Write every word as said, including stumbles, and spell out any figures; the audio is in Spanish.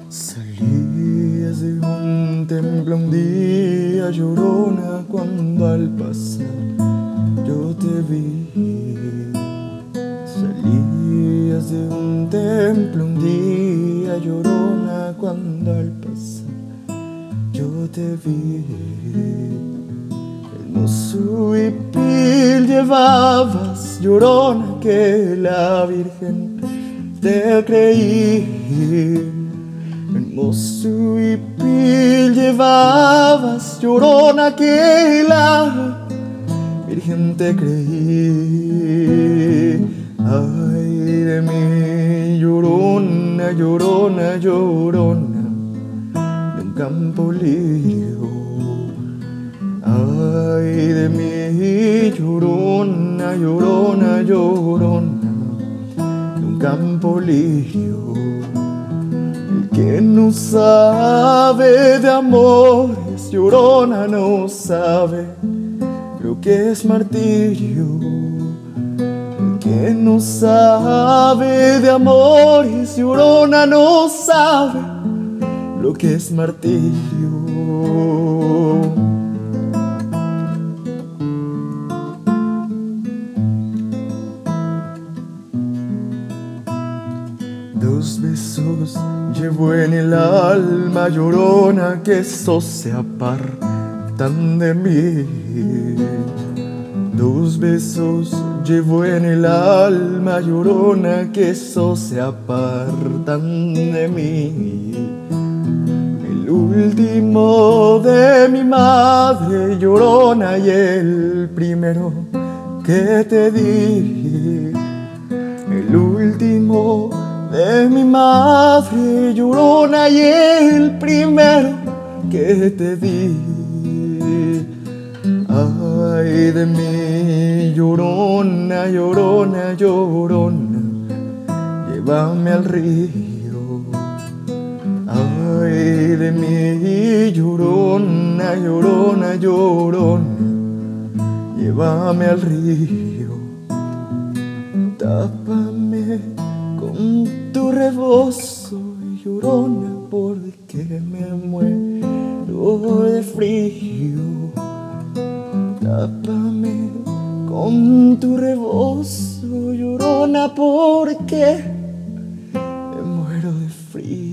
Salías de un templo un día, llorona, cuando al pasar yo te vi. Salías de un templo un día, llorona, cuando al pasar yo te vi. Hermoso huipil llevabas, llorona, que la Virgen te creí. Hermoso huipil llevabas, llorona, que la Virgen te creí. Ay de mí, llorona, llorona, llorona, de un campo lirio. Ay de mí, llorona, llorona, llorona, de un campo lirio. El que no sabe de amores, llorona, no sabe lo que es martirio. El que no sabe de amores, llorona, no sabe lo que es martirio. Dos besos llevo en el alma, llorona, que esos se apartan de mí. Dos besos llevo en el alma, llorona, que esos se apartan de mí. El último de mi madre, llorona, y el primero que te di. El último de mi madre, llorona, y el primero que te di. Ay de mí, llorona, llorona, llorona, llévame al río. Ay de mí, llorona, llorona, llorona, llévame al río. Tápame con tu rebozo, llorona, porque me muero de frío. Tápame con tu rebozo, llorona, porque me muero de frío.